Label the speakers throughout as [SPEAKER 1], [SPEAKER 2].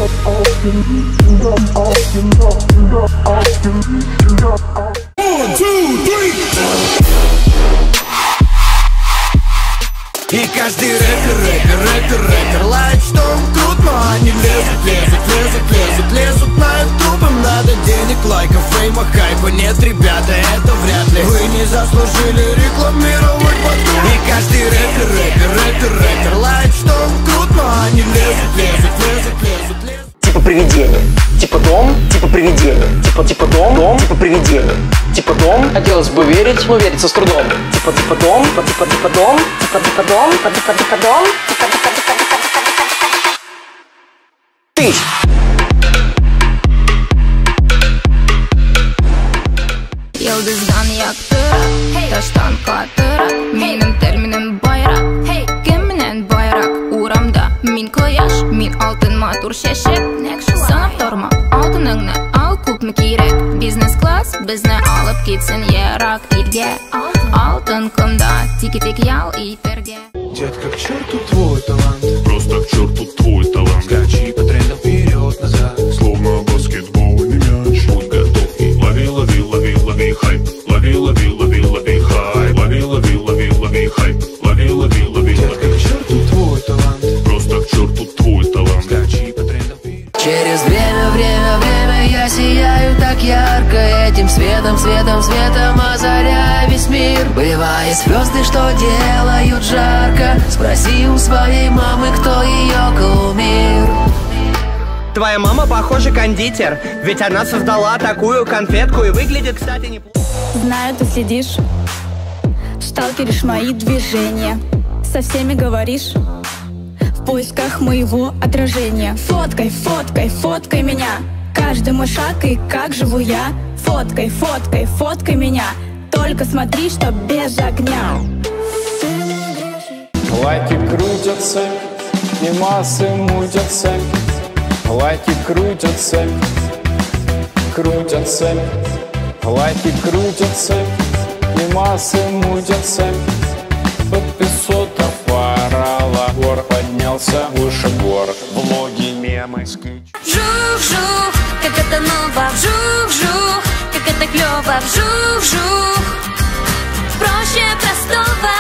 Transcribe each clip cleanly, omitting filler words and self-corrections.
[SPEAKER 1] И каждый рэпер лает, что он крут, но они лезут на ютуб. Им надо денег, лайков, фейма, хайпа. Нет, ребята, это вряд ли. Вы не заслужили рекламировать потом. И каждый рэпер лает, что он крут, но они лезут.
[SPEAKER 2] Типа привидение, типа дом, типа привидение, типа дом, типа привидение, типа дом. Хотелось бы верить, но верится с трудом. Типа дом, типа дом. Ты.
[SPEAKER 3] Yıldızdan yaktıra, taştan katıra. Benim terminim bayrak, keminen bayrak. Uğramda min koyaş, min altın matur şeşek. Sanıp durma, altınını al, kupmu kirek. Business class, bizni alıp gitsin yerak itge. Altın kumda, tiki yal iterge.
[SPEAKER 4] Детка, к черту твой талант.
[SPEAKER 5] Просто к черту твой талант.
[SPEAKER 4] Скачи по трендам вперед-назад.
[SPEAKER 5] Словно баскетбольный мяч. Будь готов и лови хайп. Лови хайп. Лови хайп. Лови
[SPEAKER 4] Детка, к черту твой талант.
[SPEAKER 5] Просто к черту твой талант.
[SPEAKER 4] Скачи по трендам вперед.
[SPEAKER 6] Через время я сияю так ярко. Этим светом озаряя весь мир. Бывает звезды, что делают жарко. Спроси у своей мамы, кто ее кумир.
[SPEAKER 7] Твоя мама, похоже, кондитер. Ведь она создала такую конфетку и выглядит, кстати, неплохо.
[SPEAKER 8] Знаю, ты следишь, сталкеришь мои движения. Со всеми говоришь в поисках моего отражения. Фоткай меня. Каждый мой шаг и как живу я. Фоткай меня. Только смотри, что без огня.
[SPEAKER 9] Лайки крутятся, и массы мутятся. Лайки крутятся. Лайки крутятся, и массы мутятся. Под 500 орала, гор поднялся выше гор. Влоги, мемы, скетч.
[SPEAKER 3] Вжух-вжух, как это ново. Вжух-вжух, как это клёво. Вжух-вжух, проще простого.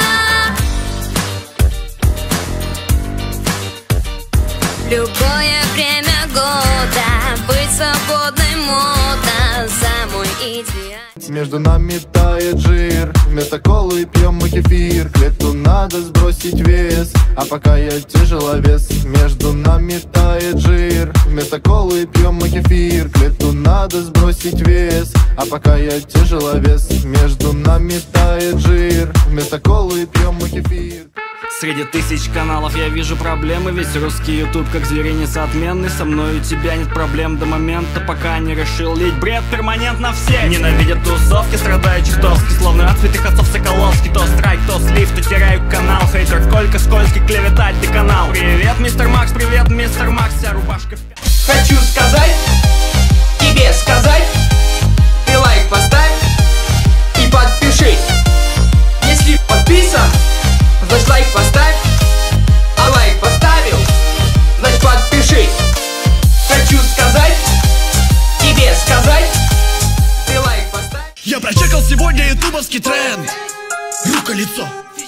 [SPEAKER 3] Любое время года быть свободной мода. Самый идеал.
[SPEAKER 10] Между нами тает жир. Вместо колы пьем мы кефир. К лету надо сбросить вес, а пока я тяжеловес. Между нами тает жир. Вместо колы пьем мы кефир. К лету надо сбросить вес, а пока я тяжеловес. Между нами тает жир. Вместо колы пьем мы кефир.
[SPEAKER 11] Среди тысяч каналов я вижу проблемы. Весь русский ютуб как зверинец отменный. Со мной у тебя нет проблем до момента, пока не решил лить бред перманентно все. Ненавидят тусовки, страдающих тоски. Словно отцвет их отцов Соколовский. То страйк, то слив, то теряю канал. Хейтер сколько скользкий, клеветать ты канал. Привет, мистер Макс, вся рубашка в пять.
[SPEAKER 7] Хочу сказать, тебе сказать. Ты лайк поставь и подпишись. Если подписан, значит лайк поставь. А лайк поставил, значит подпишись. Хочу сказать, тебе сказать. Ты лайк поставь.
[SPEAKER 1] Я прочекал сегодня ютубовский тренд. Рука-лицо.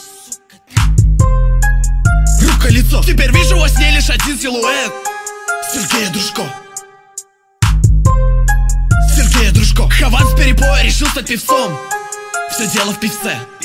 [SPEAKER 1] Рука-лицо. Теперь вижу во сне лишь один силуэт. Сергея Дружко. Хаван с перепоя решил стать певцом. Все дело в певце.